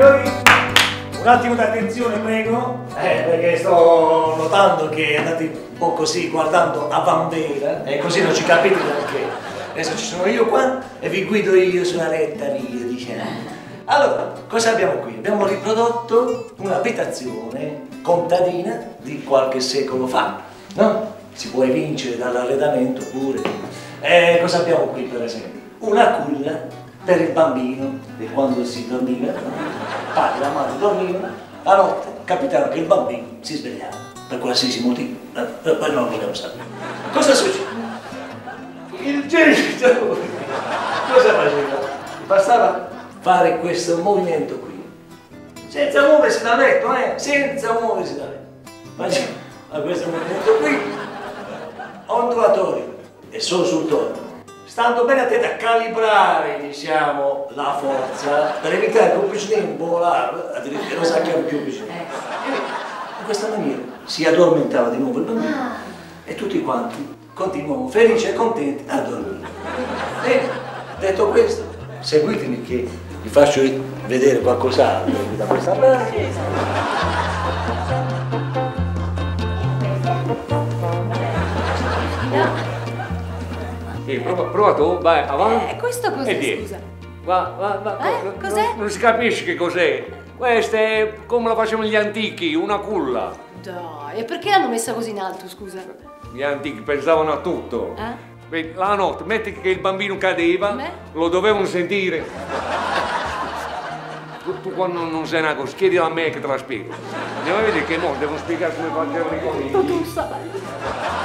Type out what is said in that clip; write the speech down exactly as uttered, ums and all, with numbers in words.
signori, un attimo di attenzione prego, eh, perché sto notando che andate un po' così guardando a vanvera e così non ci capite neanche. Adesso ci sono io qua e vi guido io sulla retta via, diciamo. Allora, cosa abbiamo qui? Abbiamo riprodotto un'abitazione contadina di qualche secolo fa, no? Si può evincere dall'arredamento pure. E cosa abbiamo qui per esempio? Una culla per il bambino, e quando si dormiva, padre e la madre dormivano, la notte capitava che il bambino si svegliava, per qualsiasi motivo, e poi non lo volevo sapere. Cosa succede? Il genitore cosa faceva? Bastava fare questo movimento qui, senza muoversi dal letto, eh? Senza muoversi dal letto. Faceva questo movimento qui, ondulatorio e solo sul tono. Stando bene attenti a calibrare, diciamo, la forza per evitare che un piccolino volare, addirittura non sa che è un più vicino. In questa maniera si addormentava di nuovo il bambino e tutti quanti continuavano felici e contenti a dormire. E detto questo, seguitemi che vi faccio vedere qualcos'altro da questa parte. Sì, prova, prova tu, vai avanti. Eh, questo cos'è, scusa? Va, va, va. Eh, cos'è? Non, non si capisce che cos'è. Questa è come la facevano gli antichi, una culla. Dai, e perché l'hanno messa così in alto, scusa? Gli antichi pensavano a tutto. Eh? Vedi, la notte, metti che il bambino cadeva, Beh. lo dovevano sentire. Tu, tu quando non sei una cosa, chiedila a me che te la spiego. Andiamo a vedere che mo devono spiegare come facevano i conigli. Tu sai.